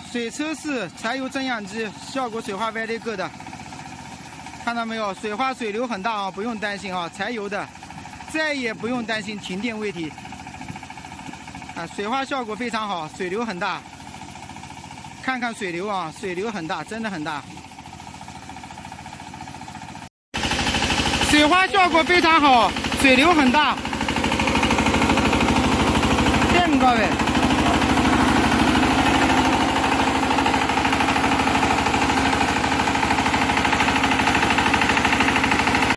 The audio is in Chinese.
水抽式柴油增氧机，效果水花 very good 的，看到没有？水花水流很大啊，不用担心啊，柴油的，再也不用担心停电问题。啊，水花效果非常好，水流很大。看看水流啊，水流很大，真的很大。水花效果非常好，水流很大。这么高呗。